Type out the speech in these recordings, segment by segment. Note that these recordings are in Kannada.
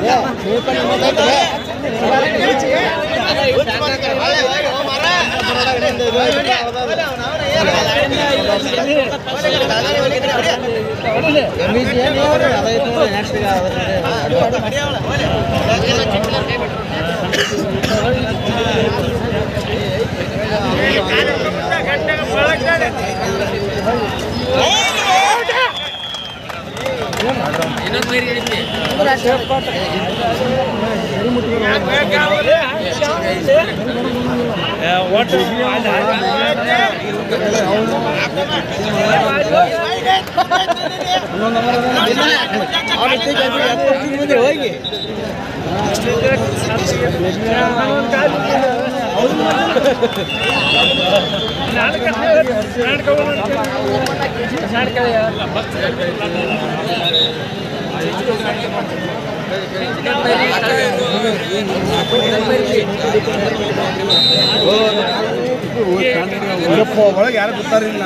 ಒಳಗೆ ಯಾರು ಗೊತ್ತಾರಿಲ್ಲ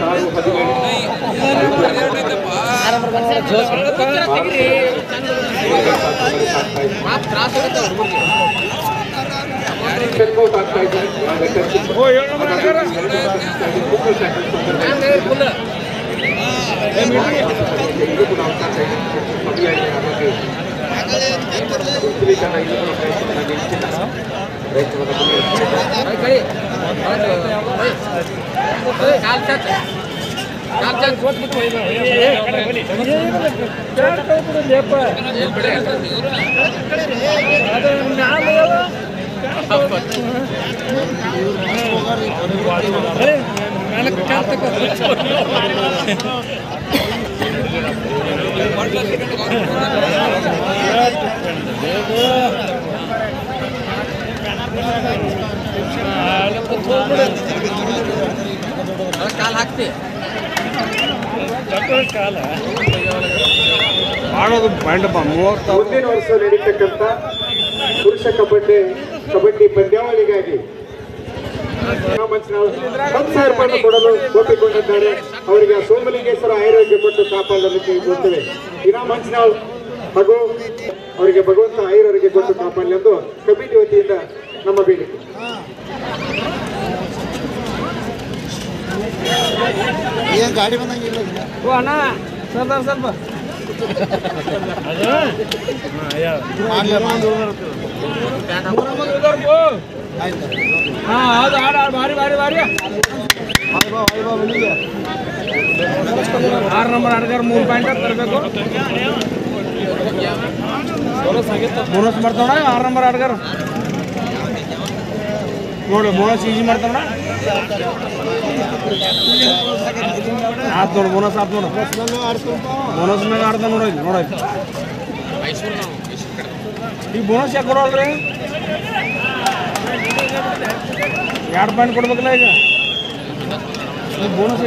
ಮುಂದಿನ ವರ್ಷ ನಡೀತಕ್ಕಂಥ ಪುರುಷ ಕಬಡ್ಡಿ ಪಂದ್ಯಾವಳಿಗಾಗಿ ರೂಪಾಯಿ ಕೊಡಲು ಒಪ್ಪಿಕೊಂಡಿದ್ದಾರೆ. ಅವರಿಗೆ ಸೋಮಲಿಂಗೇಶ್ವರ ಆಯುರ್ವೇದ ಕೊಟ್ಟು ಕಾಪಾಡಲಿಕ್ಕೆ ಇರುತ್ತೇವೆ. ಇನಾ ಮಂಚನಾಳ್ ಹಾಗೂ ಅವರಿಗೆ ಭಗವಂತ ಆಯುರ್ವೇದಿಗೆ ಕೊಟ್ಟು ಕಾಪಾಡಲಿ ಎಂದು ಕಮಿಟಿ ವತಿಯಿಂದ ನಮ್ಮ ಬೇಡಿಕೆ. ಗಾಡಿ ಬಂದಂಗಿಲ್ಲ ಸ್ವಲ್ಪ ಭಾರಿ ಭಾರಿ ಭಾರಿ 6 ನಂಬರ್ ಆಡ್ಗಾರ 3 ಪಾಯಿಂಟ್ ತರಬೇಕು. ಬೋನಸ್ ಮಾಡ್ತಾವಣ 6 ನಂಬರ್ ಆಡ್ಗಾರ ನೋಡಿ. ಬೋನಸ್ ಈಜಿ ಮಾಡ್ತಾವಣ ಆತ್ ನೋಡು. ಬೋನಸ್ ಆತ್ ನೋಡು. ಬೋನಸ್ ಮ್ಯಾಗ ಆಡ್ದ ನೋಡೋದು ನೋಡೋದು. ಈಗ ಬೋನಸ್ ಯಾಕೆ ಕೊಡೋಲ್ರಿ? 2 ಪಾಯಿಂಟ್ ಕೊಡ್ಬೇಕಲ್ಲ ಈಗ. ಬೋನಸ್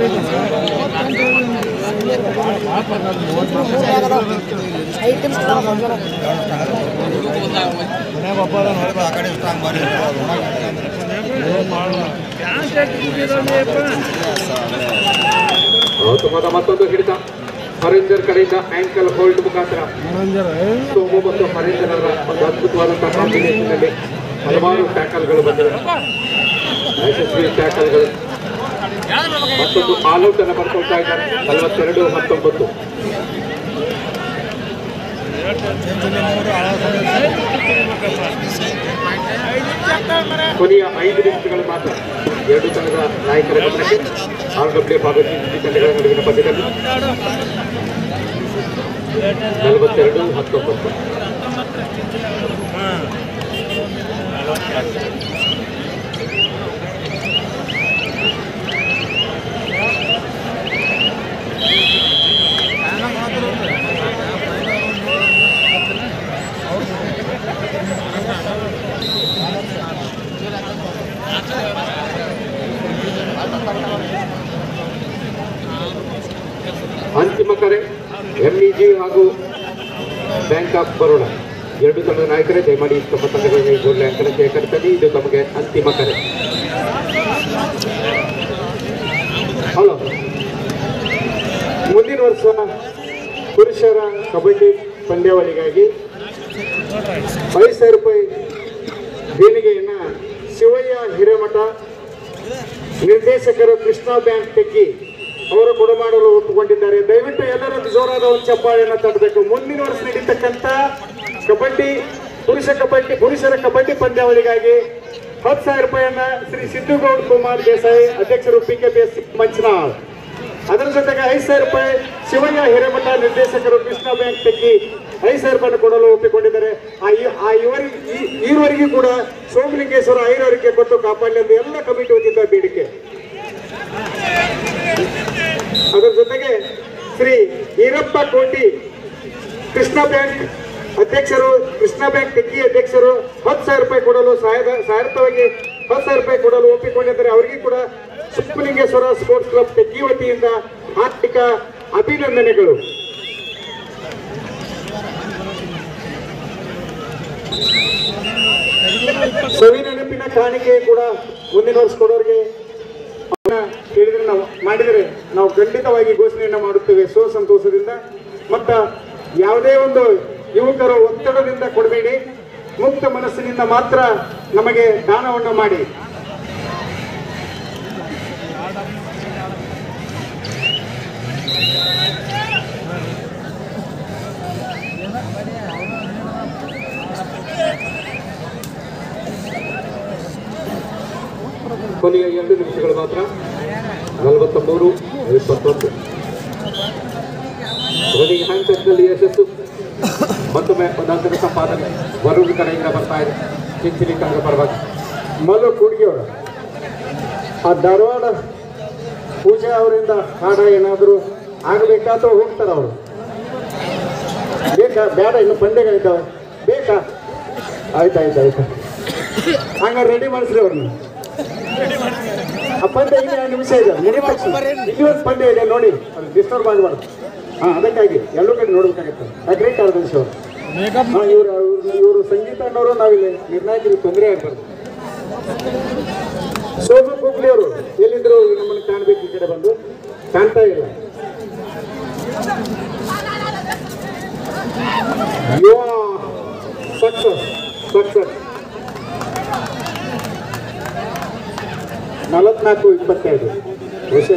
ಮತ್ತೊಂದು ಹಿಡಿತ ಹರೀಂದರ್ ಕಡೆಯಿಂದ ಆಂಕಲ್ ಹೋಲ್ಡ್ ಮುಖಾಂತರ ಸೋಮು ಮತ್ತು ಹರೀಂದರ್ ಅವರ ಒಂದು ಅದ್ಭುತವಾದಂತಹ ಕಾಂಬಿನೇಷನ್ನಲ್ಲಿ ಹಲವಾರು ಟ್ಯಾಕಲ್ಗಳು ಬಂದಿವೆ. ಯಶಸ್ವಿ ಟ್ಯಾಕಲ್ಗಳು. ಮತ್ತೊಂದು ಆಲ್ಔಟ್ ಅನ್ನು ಬರ್ಕೊಳ್ತಾ ಇದ್ದಾರೆ. 42-19. ಕೊನೆಯ 5 ನಿಮಿಷಗಳು ಮಾತ್ರ ಎರಡು ತಂಡದ ನಾಯಕರ ಗಮನಕ್ಕೆ. RW ಹಾಗೂ CCC ತಂಡಗಳ ನಡುವಿನ ಪಂದ್ಯದಲ್ಲಿ 42-19. ಅಂತಿಮ ಕರೆ MEG ಹಾಗೂ ಬ್ಯಾಂಕ್ ಆಫ್ ಬರೋಡಾ ಎರಡು ತಂಡದ ನಾಯಕರೇ ದಯಮಾಡಿ ತಮ್ಮ ತಂಡಗಳಿಗೆ ಒಳ್ಳೆ ಅಂಕಣ ಶೇಖರಿಸಲಿ. ಇದು ತಮಗೆ ಅಂತಿಮ ಕರೆ. ಹಲೋ, ಮುಂದಿನ ವರ್ಷ ಪುರುಷರ ಕಬಡ್ಡಿ ಪಂದ್ಯಾವಳಿಗಾಗಿ 5,000 ರೂಪಾಯಿ ದೇಣಿಗೆಯನ್ನ ಶಿವಯ್ಯ ಹಿರೇಮಠ, ನಿರ್ದೇಶಕರು ಕೃಷ್ಣ ಬ್ಯಾಂಕ್ ಟೆಕ್ಕಿ ಅವರು ಕೊಡಮಾಡಲು ಒಪ್ಪಿಕೊಂಡಿದ್ದಾರೆ. ದಯವಿಟ್ಟು ಎಲ್ಲರೂ ಜೋರಾದ ಒಂದು ಚಪ್ಪಾಳೆಯನ್ನು ತಟ್ಟಬೇಕು. ಮುಂದಿನ ವರ್ಷ ನಡೀತಕ್ಕಂಥ ಕಬಡ್ಡಿ ಪುರುಷರ ಕಬಡ್ಡಿ ಪಂದ್ಯಾವಳಿಗಾಗಿ 10,000 ರೂಪಾಯಿಯನ್ನ ಶ್ರೀ ಸಿದ್ದುಗೌಡ ಕುಮಾರ್ ದೇಸಾಯಿ, ಅಧ್ಯಕ್ಷರು PKPS ಮಂಚನಾಳ್. ಅದರ ಜೊತೆಗೆ 5,000 ರೂಪಾಯಿ ಶಿವಯ್ಯ ಹಿರೇಮಠ, ನಿರ್ದೇಶಕರು ಕೃಷ್ಣ ಬ್ಯಾಂಕ್ ಟೆಕ್ಕಿ 5,000 ರೂಪಾಯಿ ಕೊಡಲು ಒಪ್ಪಿಕೊಂಡಿದ್ದಾರೆ. ಈವರೆಗೂ ಕೂಡ ಸೋಮಲಿಂಗೇಶ್ವರ ಐರವರಿಗೆ ಕೊಟ್ಟು ಕಾಪಾಡಲಿ ಎಂದು ಎಲ್ಲ ಕಮಿಟಿ ವತಿಯಿಂದ ಬೇಡಿಕೆ. ಅದರ ಜೊತೆಗೆ ಶ್ರೀ ಈರಪ್ಪ ಕೋಟಿ, ಕೃಷ್ಣ ಬ್ಯಾಂಕ್ ಅಧ್ಯಕ್ಷರು, ಕೃಷ್ಣ ಬ್ಯಾಂಕ್ ಟೆಕ್ಕಿ ಅಧ್ಯಕ್ಷರು 10,000 ರೂಪಾಯಿ ಕೊಡಲು ಸಹಾಯಕವಾಗಿ 10,000 ರೂಪಾಯಿ ಕೊಡಲು ಒಪ್ಪಿಕೊಂಡಿದ್ದಾರೆ. ಅವರಿಗೆ ಕೂಡ ಸೋಮಲಿಂಗೇಶ್ವರ ಸ್ಪೋರ್ಟ್ಸ್ ಕ್ಲಬ್ ಟೆಕ್ಕಿ ವತಿಯಿಂದ ಆರ್ಥಿಕ ಅಭಿನಂದನೆಗಳು. ಸವಿ ನೆನಪಿನ ಕಾಣಿಕೆ ಕೂಡ ಮುಂದಿನ ವರ್ಷ ಕೊಡೋರಿಗೆ ಹೇಳಿದ್ರೆ ನಾವು ಖಂಡಿತವಾಗಿ ಘೋಷಣೆಯನ್ನು ಮಾಡುತ್ತೇವೆ ಸಂತೋಷದಿಂದ. ಮತ್ತ ಯಾವುದೇ ಒಂದು ಯುವಕರು ಒತ್ತಡದಿಂದ ಕೊಡಬೇಡಿ, ಮುಕ್ತ ಮನಸ್ಸಿನಿಂದ ಮಾತ್ರ ನಮಗೆ ದಾನವನ್ನು ಮಾಡಿ. ಕೊನೆಯ 2 ನಿಮಿಷಗಳು ಮಾತ್ರ. 43-21 ರನ್ನಿಂಗ್ ಹ್ಯಾಂಡ್ ಚೆಕ್ನಲ್ಲಿ ಯಶಸ್ಸು. ಮತ್ತೊಮ್ಮೆ ಪದಾರ್ಥದ ಸಂಪಾದನೆ ವರೂರು ಕಡೆಯಿಂದ ಬರ್ತಾ ಇದೆ. ಚಿಂಚಲಿ ಕಂಗ ಪರವಾಗಿ ಮಲ್ಲು ಕೂಡ್ಗಿಯವರು ಆ ಧಾರವಾಡ ಪೂಜೆ ಅವರಿಂದ ಹಾಡ ಏನಾದರೂ ಆಗಬೇಕಾತ ಹೋಗ್ತಾರೆ. ಅವರು ಬೇಕಾ ಬೇಡ, ಇನ್ನು ಪಂದ್ಯಗಳಿದ್ದಾವೆ ಬೇಕಾ? ಆಯ್ತು ಹಂಗಾರೆ ರೆಡಿ ಮಾಡಿಸ್ರಿ ಅವ್ರನ್ನ. ಆ ಪಂದ್ಯ ಈಗ 2 ನಿಮಿಷ ಇದೆ, ಮುಗಿಪಕ್ಷ ಇಲ್ಲಿ ಒಂದು ಪಂದ್ಯ ಇದೆ ನೋಡಿ, ಅದು ಡಿಸ್ಟರ್ಬ್ ಆಗಬಾರ್ದು. ಅದಕ್ಕಾಗಿ ಎಲ್ಲೂ ಕಡೆ ನೋಡ್ಬೇಕಾಗತ್ತೆ. ಯಾಕ್ರಿ ಕಾರ್ಯದರ್ಶಿ ಅವರು ಇವರು ಸಂಗೀತ ಅನ್ನೋರು ನಾವಿಲ್ಲಿ ನಿರ್ಣಾಯಕರಿಗೆ ತೊಂದರೆ ಆಗ್ಬಾರ್ದು. ಶೋಭಾ ಕುಬ್ಲಿ ಅವರು ಎಲ್ಲಿದ್ರು ನಮ್ಮನ್ನು ಕಾಣಬೇಕು, ಈ ಕಡೆ ಬಂದು ಕಾಣ್ತಾ ಇಲ್ಲ. ಸಕ್ಸಸ್ 44-25 ವಿಷಯ.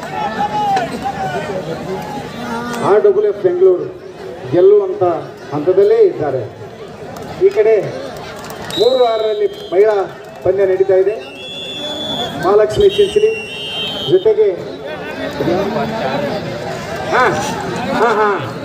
RWF ಬೆಂಗಳೂರು ಗೆಲ್ಲುವಂತ ಹಂತದಲ್ಲೇ ಇದ್ದಾರೆ. ಈ ಕಡೆ 3-6ರಲ್ಲಿ ಮಹಿಳಾ ಪಂದ್ಯ ನಡೀತಾ ಇದೆ. ಮಹಾಲಕ್ಷ್ಮಿ ಚಿಂಚಲಿ ಜೊತೆಗೆ